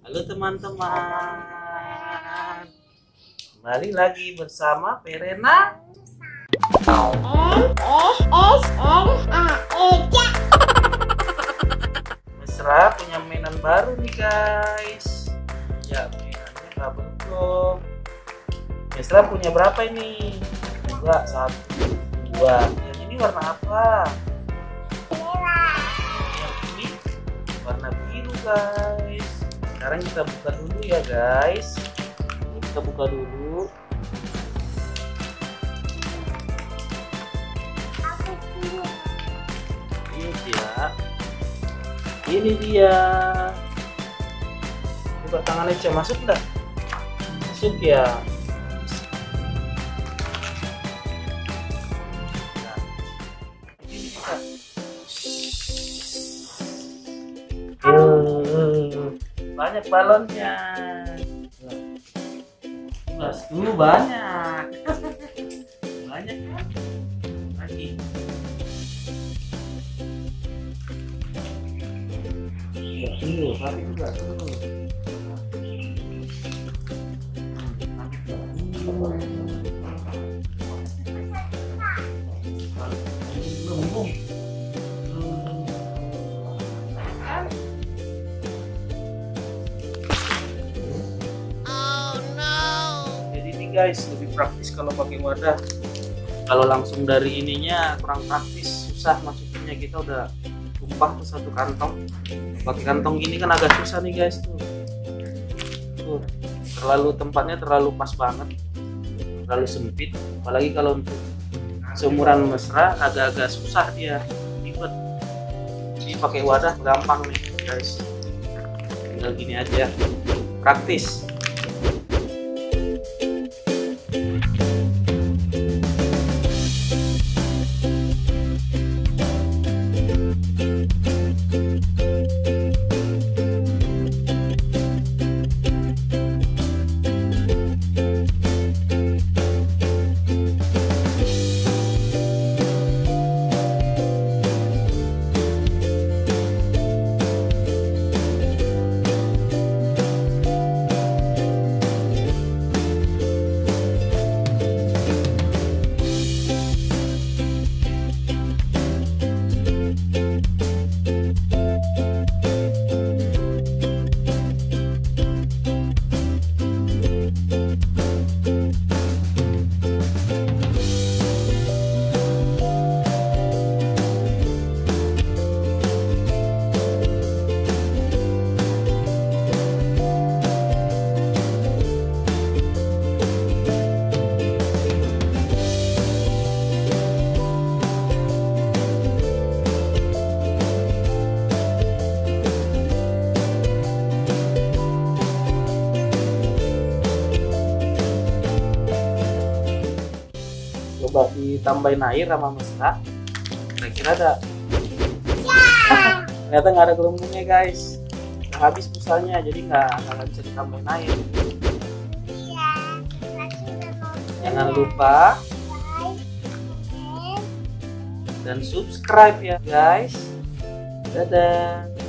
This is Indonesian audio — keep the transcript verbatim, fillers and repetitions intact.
Halo teman-teman, kembali lagi bersama Verena. Mesra punya mainan baru nih guys. Ya mainannya kabel blok. Mesra punya berapa ini? Dua, satu, dua. Yang ini warna apa? Yang ini warna biru guys. Sekarang kita buka dulu ya guys. Kita buka dulu. Ini dia. Ini dia. Coba tangannya bisa masuk enggak? Masuk ya. Nah, ini bisa. Uh, banyak balonnya. Mas, dulu banyak. Banyak kan? Lagi. Ya, dulu, tapi juga dulu. Guys, lebih praktis kalau pakai wadah. Kalau langsung dari ininya kurang praktis, susah masukinnya. Kita udah tumpah ke satu kantong. Pakai kantong gini kan agak susah nih guys tuh. Tuh, terlalu tempatnya terlalu pas banget, terlalu sempit. Apalagi kalau untuk seumuran Mesra agak-agak susah dia, ribet. Jadi pakai wadah gampang nih guys. Tinggal gini aja, praktis. Coba ditambahin air sama Mesra, kira-kira ada ya. Ternyata nggak ada gelembungnya guys, udah habis pulsanya, jadi nggak nggak bisa ditambahin air ya. Jangan lupa like, dan subscribe ya guys. Dadah.